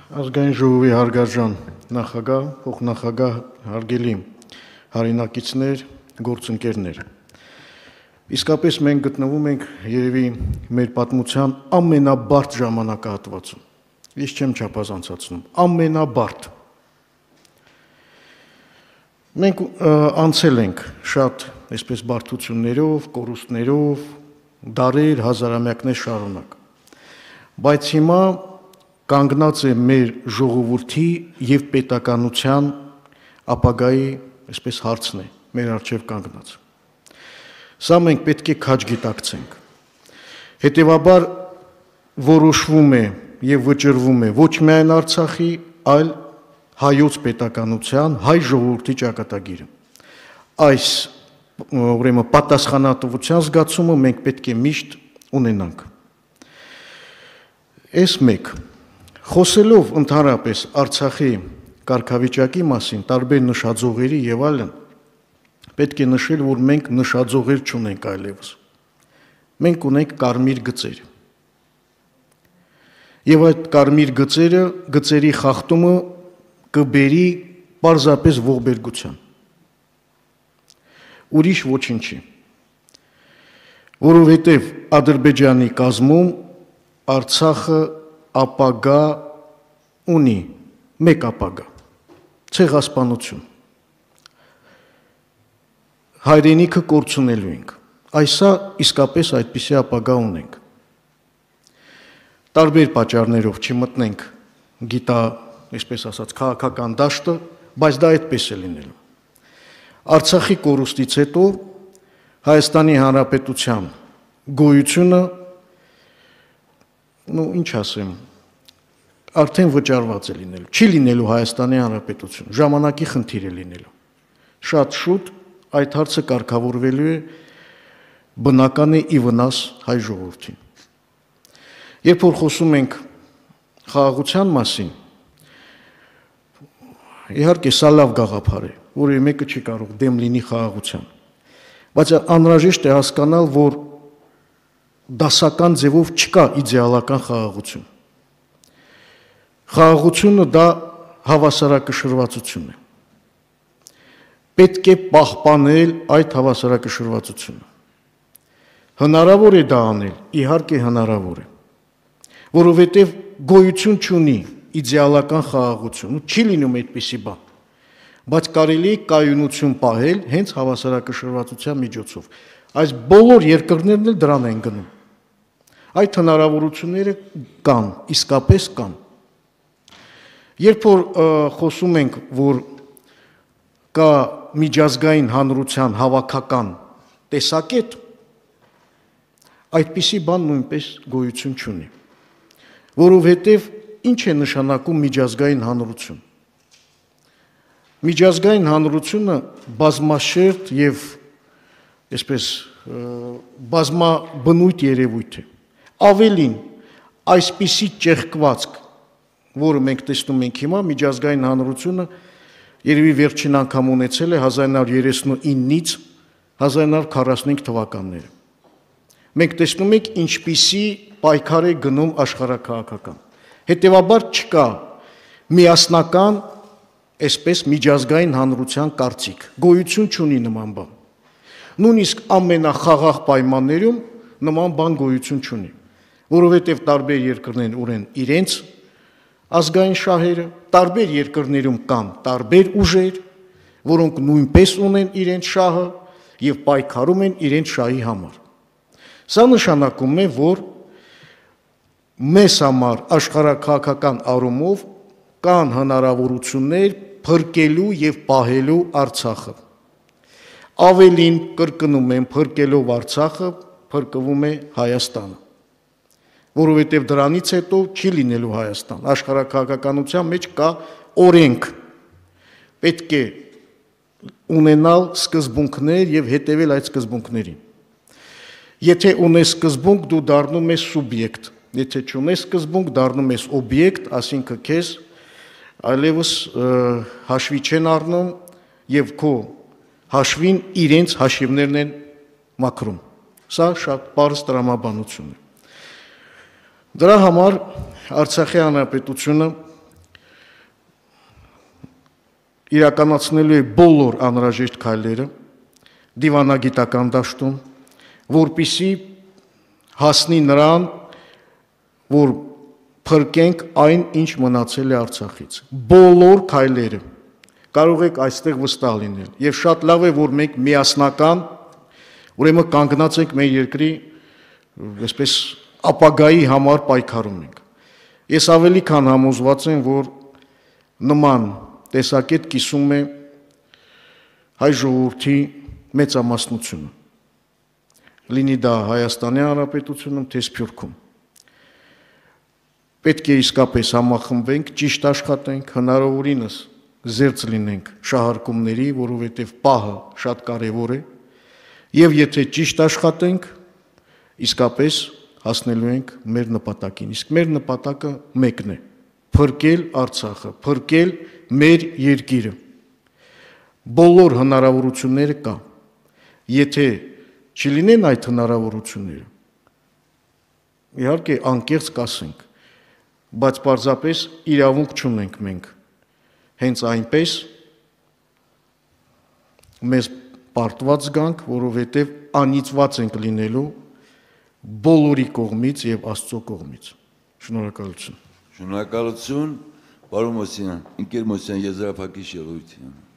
Ազգային ժողովի հարգարժան նախագահ, փոխնախագահ, հարգելի հայրենակիցներ, գործընկերներ։ Իսկապես մենք գտնվում ենք երևի մեր պատմության ամենաբարդ ժամանակահատվածում։ Ես չեմ չափազանցացնում, ամենաբարդ։ Մենք անցել ենք շատ, այսպես բարդություններով, կորուստներով, դարեր, հազարամյակներ շարունակ։ Բայց հիմա կանգնած է մեր ժողովրդի եւ պետականության ապագայի, այսպես հարցն է, մեր առջև կանգնած։ Սա մենք պետք է քաջ գիտակցենք։ Հետևաբար որոշվում է եւ վճռվում է ոչ միայն Արցախի, այլ հայոց պետականության, հայ ժողովրդի ճակատագիրը։ Այս ուրեմն պատասխանատվության զգացումը մենք պետք է միշտ ունենանք։ Այս մեկ խոսելով ընդհանրապես Արցախի կարգավիճակի մասին, տարբեր նշաձողերի եւ այլն, պետք է նշել, որ մենք նշաձողեր չունենք այլևս։ Մենք ունենք կարմիր գծեր։ Եվ այդ կարմիր գծերի խախտումը կբերի պարզապես ողբերգության։ Ուրիշ ոչինչ չի։ Որովհետև Ադրբեջանի կազմում Արցախը ապագա ունի, մեկ ապագա, ցեղասպանություն։ Հայրենիքը կորցնելու ենք։ Այսա իսկապես այդպիսի ապագա ունենք։ Տարբեր պատճառներով չմտնենք այսպես ասած, քաղաքական դաշտը, բայց դա այդպես է լինելու։ Արցախի կորուստից հետո Հայաստանի Հանրապետության գոյությունը, ինչ ասեմ, արդեն վճարված է լինելու, չի լինելու Հայաստանի Հանրապետություն, ժամանակի խնդիր է լինելու։ Շատ շուտ այդ հարցը կարգավորվելու է, բնական է ի վնաս հայ ժողովրդին։ Երբ որ խոսում ենք խաղաղության մասին, իհարկե սա լավ գաղափար է, որևէ մեկը չի կարող դեմ լինի խաղաղության, բայց անհրաժեշտ է հասկանալ, որ դասական ձևով չկա իդեալական խաղաղություն։ Խաղաղությունը դա հավասարակշռվածություն է։ Պետք է պահպանել այդ հավասարակշռվածությունը։ Հնարավոր է դա անել, իհարկե հնարավոր է, որովհետև գոյություն չունի իդեալական խաղաղություն, չի լինում այդպիսի բան, բայց կարելի է կայունություն պահել հենց հավասարակշռվածության միջոցով։ Այս բոլոր երկրներն էլ դրան են գնում։ Այդ հնարավորությունները կան, իսկապես կան։ Երբ որ խոսում ենք, որ կա միջազգային հանրության հավաքական տեսակետ, այդպիսի բան նույնպես գոյություն չունի, որովհետև ինչ է նշանակում միջազգային հանրություն։ Միջազգային հանրությունը բազմաշերտ եւ այսպես բազմաբնույթ երևույթ է։ Ավելին, այսպիսի ճեղքվածք, որը մենք տեսնում ենք հիմա, միջազգային հանրությունը երևի վերջին անգամ ունեցել է 1939-ից 1945 թվականները։ Մենք տեսնում ենք ինչպիսի պայքար է գնում աշխարհաքաղաքական։ Հետևաբար չկա միասնական, այսպես միջազգային հանրության կարծիք, գոյություն չունի նման բան։ Նույնիսկ ամենախաղաղ պայմաններում նման բան գոյություն չունի, որովհետև տարբեր երկրներ ունեն իրենց ազգային շահերը, տարբեր երկրներում կան տարբեր ուժեր, որոնք նույնպես ունեն իրենց շահը եւ պայքարում են իրենց շահի համար։ Սա նշանակում է, որ մեզ համար աշխարհաքաղաքական առումով կան հնարավորություններ փրկելու եւ պահելու Արցախը։ Ավելին, կրկնում եմ, փրկելով Արցախը, փրկվում է Հայաստանը, որովհետև դրանից հետո չի լինելու Հայաստան։ Աշխարհաքաղաքականության մեջ կա օրենք, պետք է ունենալ սկզբունքներ եւ հետեւել այդ սկզբունքներին։ Եթե ունես սկզբունք, դու դառնում ես սուբյեկտ, եթե չունես սկզբունք, դառնում ես օբյեկտ, ասինքն քեզ այլևս հաշվի չեն առնում եւ քո հաշվին իրենց հաշիվներն են մաքրում։ Սա շատ պարզ տրամաբանություն է։ Դրա համար Արցախի հանրապետությունը իրականացնելու է բոլոր անհրաժեշտ քայլերը դիվանագիտական դաշտում, որպիսի հասնի նրան, որ փրկենք այն, ինչ մնացել է Արցախից։ Բոլոր քայլերը կարող եք այստեղ վստահ լինել։ Եվ շատ լավ է, որ մենք միասնական, ուրեմն կանգնած ենք մեր երկրի, այսպես ապագայի համար պայքարում ենք։ Ես ավելի քան համոզված եմ, որ նման տեսակետ կիսում է հայ ժողովրդի մեծամասնությունը։ Լինի դա Հայաստանի Հանրապետությունում, թե Սփյուռքում։ Պետք է իսկապես համախմբենք, ճիշտ աշխատենք, հնարավորինս զերծ լինենք շահարկումների, որովհետև պահը շատ կարևոր է, եւ եթե ճիշտ աշխատենք, իսկապես հասնելու ենք մեր նպատակին։ Իսկ մեր նպատակը մեկն է՝ փրկել Արցախը, փրկել մեր երկիրը։ Բոլոր հնարավորությունները կա։ Եթե չլինեն այդ հնարավորությունները, իհարկե անկեղծ կասենք, բայց պարզապես իրավունք չունենք մենք հենց այնպես մեզ պարտված զգանք, որովհետև անիծված ենք լինելու բոլորի կողմից եւ Աստծո կողմից։ Շնորհակալություն։ Շնորհակալություն, պարոն Մոսյան, ընկեր Մոսյան, եզրափակիչ ելույթ։